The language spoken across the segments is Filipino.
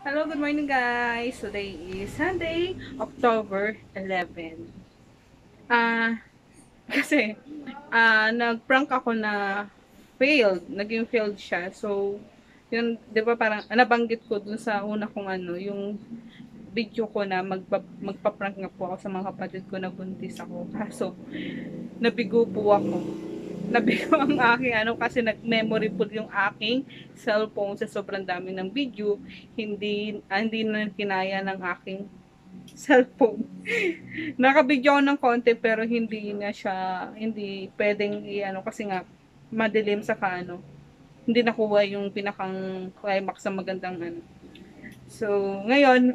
Hello, good morning guys. Today is Sunday, October 11. Kasi nag-prank ako na naging failed siya. So, yun, 'di ba parang nabanggit ko dun sa una kong yung video ko na magpa-prank nga po ako sa mga kapatid ko na buntis ako. Kaso, nabigo po ako. Nabigo ang aking kasi nag-memory full yung aking cellphone sa sobrang dami ng video. Hindi na kinaya ng aking cellphone. Nakabidyo ako ng konti pero hindi pwedeng kasi nga madilim sa hindi nakuha yung pinakang climax sa magandang So, ngayon,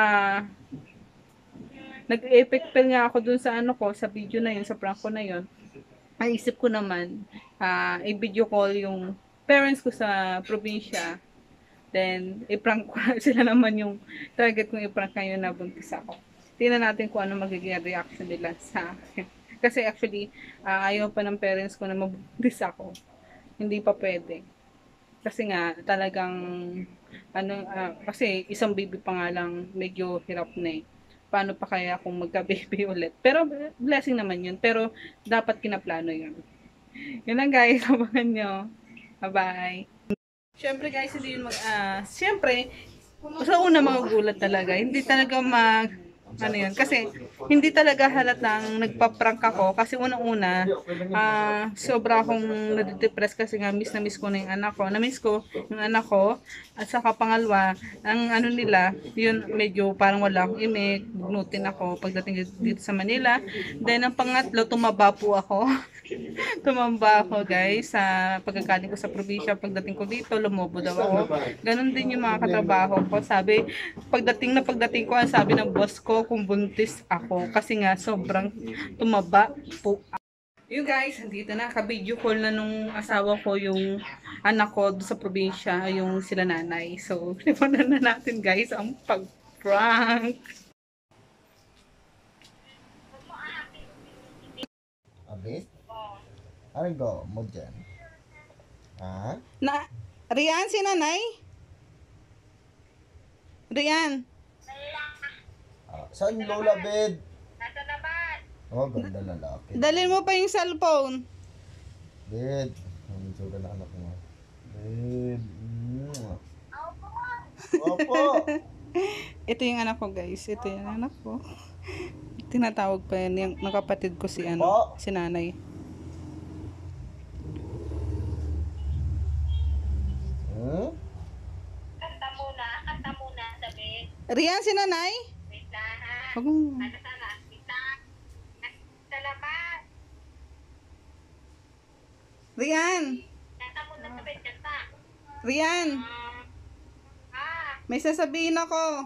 nag-effect nga ako dun sa sa video na yun, sa prank ko na yun. Naisip ko naman, i-video call yung parents ko sa probinsya. Then, i-prank ko sila naman yung target kong i-prank ngayon na buntis ako. Tingnan natin kung ano magiging reaction nila sa akin. Kasi actually, ayaw pa ng parents ko na mabuntis ako. Hindi pa pwede. Kasi nga, talagang, kasi isang baby pa nga lang, medyo hirap na eh. Paano pa kaya kung magka-baby ulit? Pero, blessing naman yun. Pero, dapat kinaplano yun. Yun lang guys, abangan nyo. Bye-bye. Siyempre guys, hindi yun siyempre, sa una magugulat talaga. Hindi talaga yun. Kasi, hindi talaga halatang nagpa-prank ako. Kasi unang-una, sobra akong nade-depress kasi nga miss na miss ko na yung anak ko. Na-miss ko yung anak ko. At saka pangalawa, ang nila, yun medyo parang wala akong imig. Bugnutin ako pagdating dito sa Manila. Then, ang pangatlo, tumaba po ako. Tumamba ako guys sa pagkakaling ko sa probinsya. Pagdating ko dito, lumobo daw ako. Ganon din yung mga katrabaho ko. Pagdating ko, ang sabi ng boss ko kung buntis ako. Kasi nga sobrang tumaba po. Yung guys, andito na. Ka-video call na nung asawa ko yung anak ko sa probinsya, yung sila nanay. So, lipunan na natin guys ang pag-prank. Abis? Ano go mo dyan? Ha? Rian, si nanay? Rian. Saan yung lola bed? Nasa labas. Oh, ganda lalaki. Dalhin mo pa yung cellphone. Bed. Ang suga na anak mo. Bed. Opo. Ito yung anak ko guys. Ito yung anak ko. Tinatawag pa yan yung kapatid ko si si nanay. Kanta muna, sabi. Rian, si nanay? Wait lang ha. Wag mo. Ano sana? Wait lang. Sa labas. Rian. Kanta muna, sabi. Kanta. Rian. May sasabihin ako.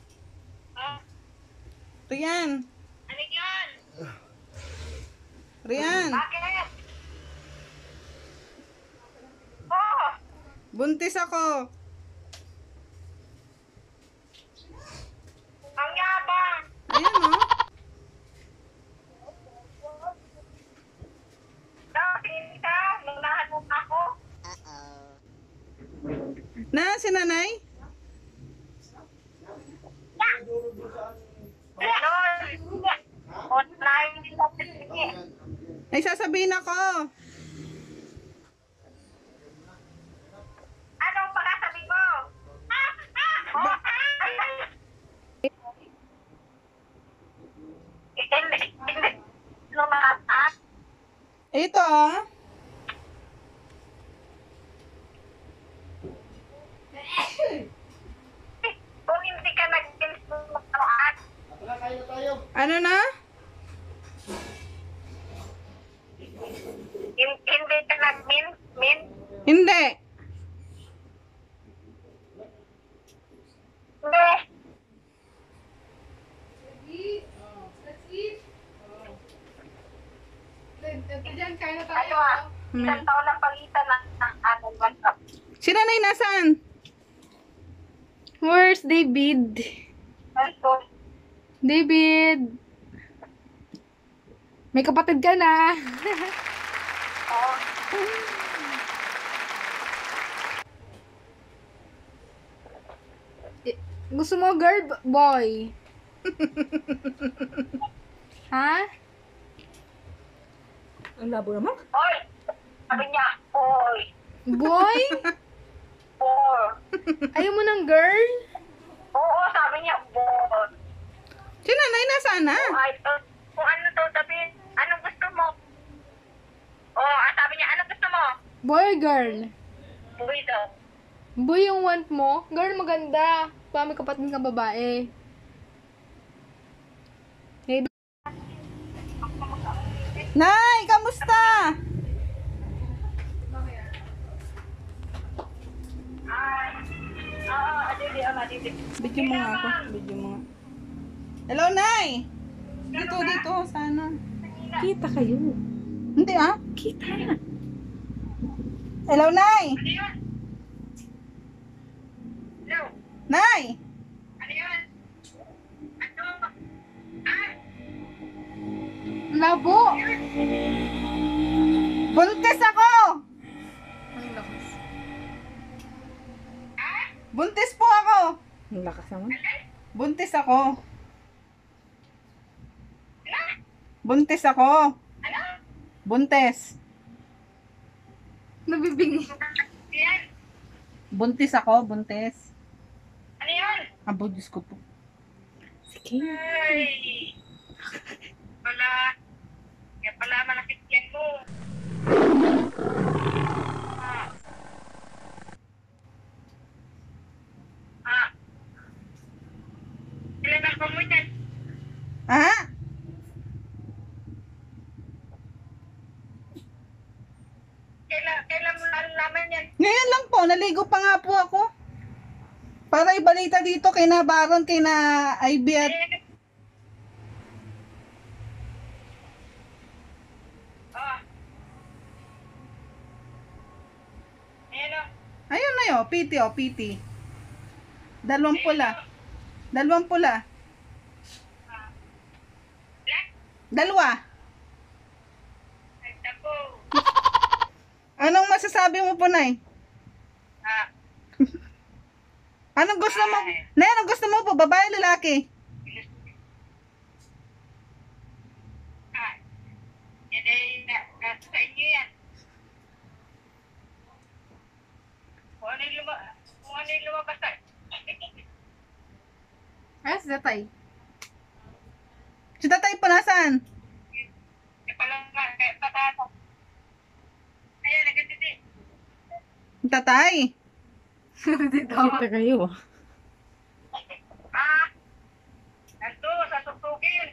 Rian. Ano yun? Rian. Bakit? Oh! Buntis ako. Ang yabang! Ayan o. Bakit ka? Lunahan mo pa ako? Na, si nanay? Online nila. May sasabihin ako. Anong pagkasabi mo? Hindi. Lumakas. Ito ah. Kung hindi ka nag-lumakas. Ano na? Hindi ka nag-min. Hindi. Ano isang taon lang pagitan ng ating WhatsApp. Si nanay nasaan? Where's David? David. May kapatid ka na. Gusto mo girl, boy? Ha? Ang labo naman. Oy! Sabi niya, oy! Boy? Boy! Ayaw mo ng girl? Oo, sabi niya, boy! Si nanay nasaan na? Ay, kung ano to, sabihin, anong gusto mo? Oo, sabi niya, anong gusto mo? Boy or girl? Boy daw. Boy yung want mo? Girl maganda. Pa may kapatid kang babae. Hey, Nay, kamusta? Adili. Video mo nga ako. Video mo nga. Hello, Nay! Dito, sana. Kita kayo. Hindi ah. Kita. Hello, Nay! Ano yun? Hello? Nay! Ano yun? Ano? labo! Buntis ako! Ang lakas. Buntis po ako! Ang lakas naman. Buntis ako. Buntis ako. Buntis. Nabibingi. Yan. Buntis ako, buntis. Ano yun? Abo, Diyos ko po. Sige. Ay. Kaya pala malakit yan mo. Ah. Ah. Ilan ako mo yan? Ha? Kailan mo nalalaman yan? Ngayon lang po, naligo pa nga po ako. Para ibalita dito kay na Baron, kay na Ivy at... Ah. Ayan o. Ayun na yun, PT o, PT. Dalawang pula. Dalawang pula. Black? Dalawa. Nagtapo. Anong masasabi mo po, Nay? Ah. Anong gusto mo? Nay, anong gusto mo po? Babae, lalaki? Ah. Yan ay sa inyo yan. Kung ano yung lumabas ay. Ay, si tatay. Si tatay po nasaan? Kaya pala nga, kaya patata. Ayan, nagatiti. Tatay. Kita kayo. Ah. Nandito, sasuktukin.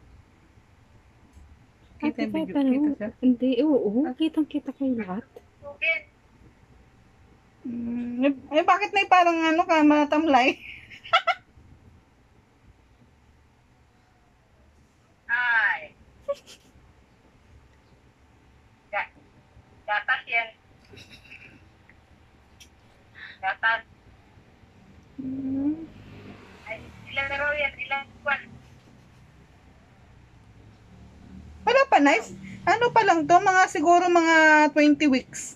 Kita yung video, Kita kita siya. Hindi, oo. Kitang-kita kayo lahat. Suktukin. Bakit na parang ano ka, matamlay? Ay. Gatas yan. Gatas. Ay, ilan na raw yan? Ilan buwan? Wala pa, nice. Ano pa lang to? Mga siguro mga 20 weeks.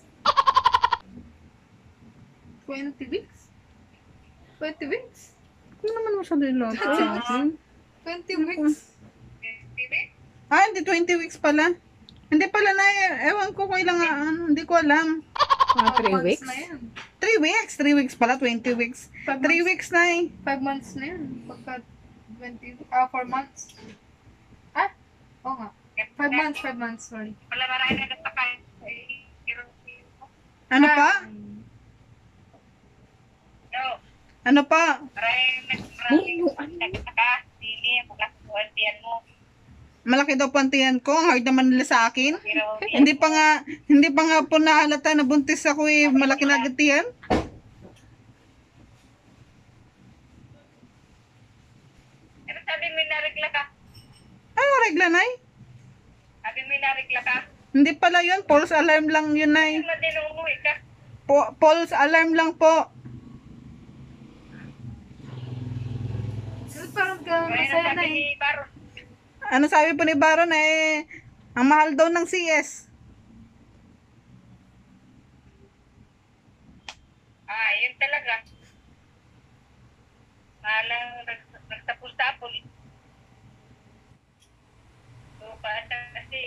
20 weeks? 20 weeks? Ano naman masyado yung lot? 20 weeks? Bibi? Ah, hindi 20 weeks pala. Hindi pala na, ewan ko kung ilang, hindi ko alam. Mga 3 months weeks. na yan. 3 weeks, 3 weeks pala, 20 weeks. 3 weeks na eh. 5 months na yan. Pagka 4 months. Ah? Oo nga. 5 months, sorry. Wala marami na natakay. Ano pa? No. Ano pa? Marami nagtataka. Dili, magkakakuhan tiyan mo. Malaki daw pantiyan ko, ang hard naman nila sa akin. Pero, Hindi pa nga po nahalata na buntis ako eh, malaki na agad yan. pero sabi mo narigla ka. Ay, regla na eh. Sabi mo narigla ka. Hindi pala yun, false alarm lang yun na Hindi mo din umuwi ka. False alarm lang po. Parang Kaya masaya na sabi eh. ni Baron. Ano sabi po ni Baron eh, ang mahal daw ng CS. Ah, yun talaga. Mahal Walang nagtapos-tapos. So, kasi,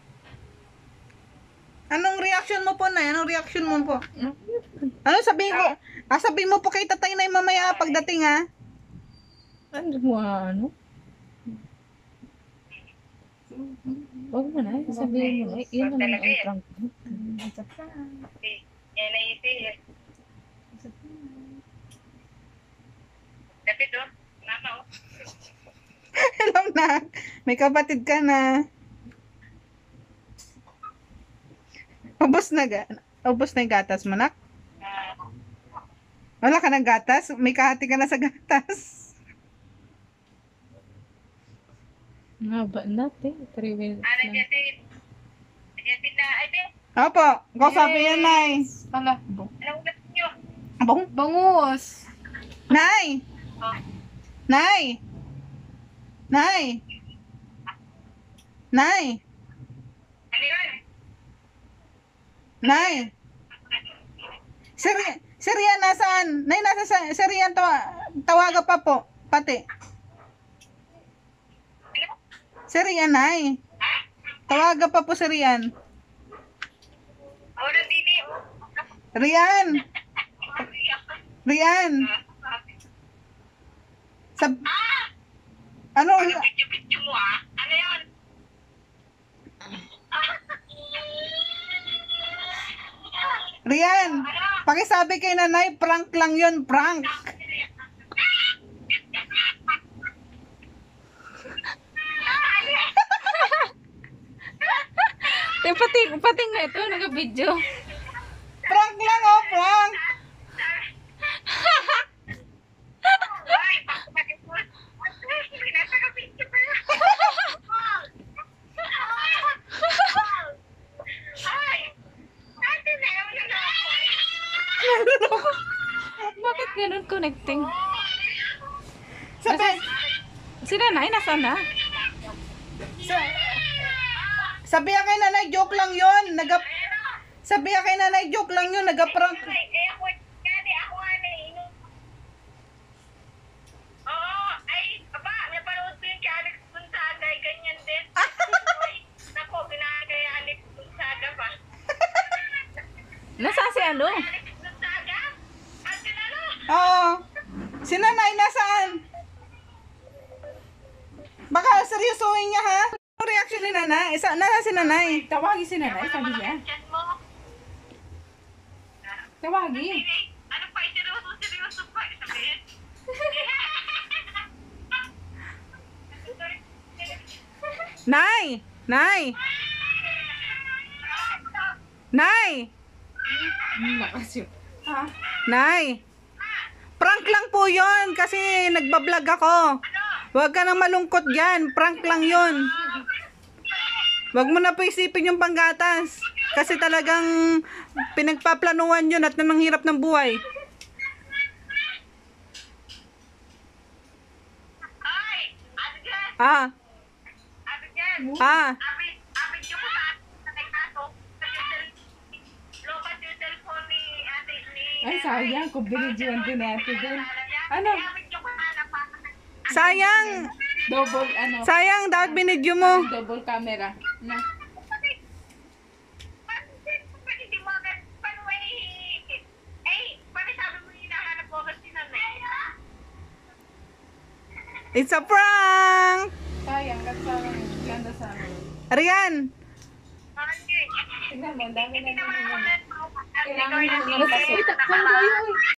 Anong reaction mo po, Nay? Anong reaction mo po? Ano sabihin ko? Sabihin mo po kay Tatay Nay mamaya pagdating, ha? Ano mo, ano? Huwag mo na, sabihin mo na. Yun naman ang prank mo. yan na isi. Dapat mama Hello, na. May kapatid ka na. Ubos na yung gatas mo, nak? Wala ka ng gatas? May kahati ka na sa gatas. Nga ba natin? 3 minutes Ano lang. Jasin na, ay, be, Opo, kausapin yan, Nay. Ala, anong ulat nyo? Abong? bangus. Nay! Nay! Nay! Nay! Ano yun? Nay! Si Rian nasaan? Nay, nasa si Rian, tawaga pa po. Pati. Si Rian, Nay. Tawaga pa po si Rian. Walang dili, Rian! Rian! Ano? Video-video mo, Ano yun? Rian! Pakisabi kay Nanay, prank lang yun, prank. Pati nga ito, naka-video. Prank lang, oh, prank. Ay, pinasa-video pa lang. Ay, ate na yun na Bakit ganun connecting? Sabi, Si Nanay, nasaan na? sabi kay Nanay, joke lang yun. Sabi kay Nanay, joke lang yun, nagaprank. Ay, ako inom. Oo, ay, aba, napanood ko yun kay Alex Gonzaga, ganyan din. Ay, nako, ginagay Alex Gonzaga pa. Nasaan si ano? Alex Gonzaga? At ano? Oo. Si Nanay, nasaan? Baka seryosohin niya, ha? Ano reaction ni Nanay? Nasaan si Nanay? Tawagin si Nanay, sabi niya. Chat mo. Tawagin. Ano pa, seryoso pa, sabihin. Nay! Nay! Nay! Lakas yun. Nay! Prank lang po yon kasi nagbablog ako. Huwag ka nang malungkot dyan. Prank lang yon. Huwag mo na po isipin yung panggatas. Kasi talagang pinagpaplanuhan yun at nanang hirap ng buhay. Ay, ano dyan? Ah, Ano dyan? ah. Abit yung sa nagtato. Lobat yung cellphone ni ate ni... Ay, sayang. Kung binidyoan din natin dun. Ano? Abit yung pa. Sayang. Double, ano? Sayang, dapat binidyo mo. Double camera. Na. Hindi mo agad, paano paano sabi mo hinahanap mo agad si Nanay? It's a prank! Sayang, ganda sa amin. Arian! Tignan mo, ang dami na naman. Kailangan Kailangan mo na. Uy,